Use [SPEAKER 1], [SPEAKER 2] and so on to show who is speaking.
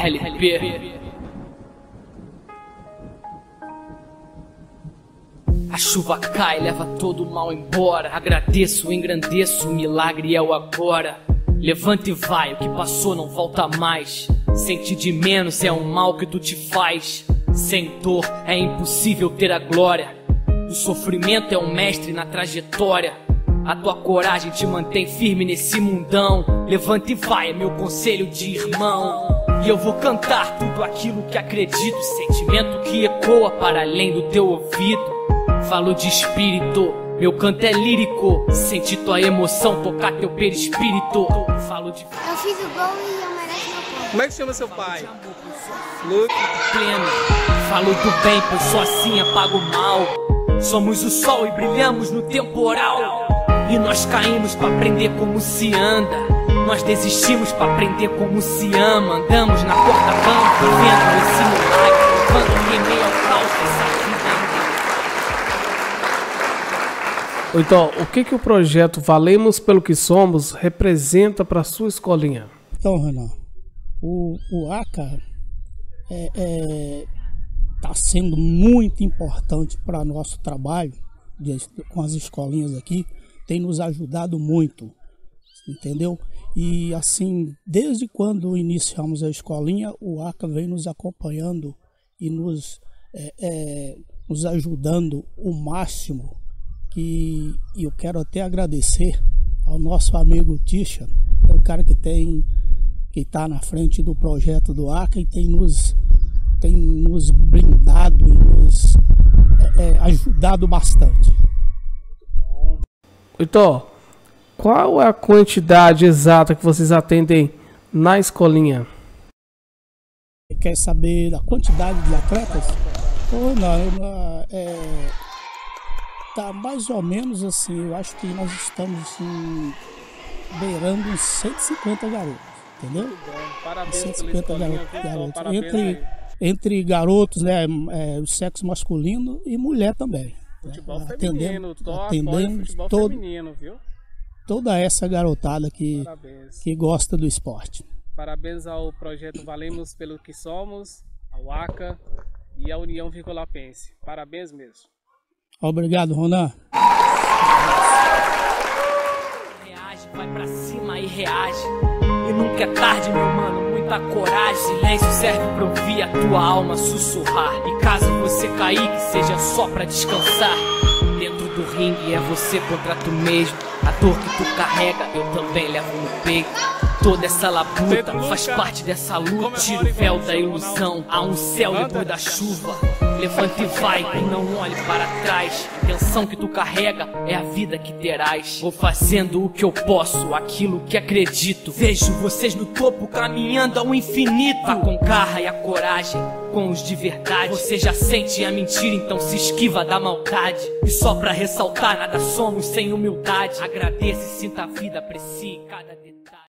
[SPEAKER 1] LP. A chuva cai, leva todo o mal embora. Agradeço, engrandeço, o milagre é o agora. Levanta e vai, o que passou não volta mais. Sentir de menos é um mal que tu te faz. Sem dor é impossível ter a glória. O sofrimento é um mestre na trajetória. A tua coragem te mantém firme nesse mundão. Levanta e vai, é meu conselho de irmão. E eu vou cantar tudo aquilo que acredito. Sentimento que ecoa para além do teu ouvido. Falo de espírito, meu canto é lírico. Senti tua emoção, tocar teu perispírito. Falo de...
[SPEAKER 2] Eu fiz o gol e eu mereço meu pai.
[SPEAKER 3] Como é que chama seu pai? Luke.
[SPEAKER 1] Pleno. Falo do bem, pois só assim apago o mal. Somos o sol e brilhamos no temporal. E nós caímos pra aprender como se anda. Nós desistimos pra aprender como se ama. Andamos na corda bamba, vivendo esse milagre. Levando quem meio ao caos dessa vida.
[SPEAKER 4] Então, o que o projeto Valemos pelo que Somos representa para sua escolinha?
[SPEAKER 5] Então, Renan, o ACA está sendo muito importante para nosso trabalho com as escolinhas aqui. Tem nos ajudado muito, entendeu? E assim, desde quando iniciamos a escolinha, o ACA vem nos acompanhando e nos ajudando o máximo. E eu quero até agradecer ao nosso amigo Tisha, é o cara que está na frente do projeto do ACA e tem nos brindado e nos ajudado bastante.
[SPEAKER 4] Então, qual é a quantidade exata que vocês atendem na escolinha?
[SPEAKER 5] Quer saber a quantidade de atletas? Tá mais ou menos assim, eu acho que nós estamos assim, beirando uns 150 garotos, entendeu?
[SPEAKER 3] Muito bom. Parabéns
[SPEAKER 5] 150 garotos.
[SPEAKER 3] Parabéns,
[SPEAKER 5] entre garotos, né, o sexo masculino e mulher também.
[SPEAKER 3] Futebol feminino,
[SPEAKER 5] atendemos
[SPEAKER 3] futebol feminino, viu?
[SPEAKER 5] Toda essa garotada que gosta do esporte.
[SPEAKER 3] Parabéns ao projeto Valemos pelo que Somos, ao ACA e à União Virgolapense. Parabéns mesmo.
[SPEAKER 5] Obrigado, Ronan.
[SPEAKER 1] Reage, vai pra cima e reage. E nunca é tarde, meu mano, muita coragem. Silêncio serve pra ouvir a tua alma sussurrar. E caso você cair, que seja só pra descansar. Dentro do ringue é você contra tu mesmo. A dor que tu carrega, eu também levo no peito. Toda essa labuta faz parte dessa luta. Tira o véu da ilusão, há um céu depois da chuva. Levanta e vai, e não olhe para trás. A intenção que tu carrega é a vida que terás. Vou fazendo o que eu posso, aquilo que acredito. Vejo vocês no topo caminhando ao infinito. Vá com garra e a coragem, com os de verdade. Você já sente a mentira, então se esquiva da maldade. E só pra ressaltar, nada somos sem humildade. Agradeça e sinta a vida, aprecie cada detalhe.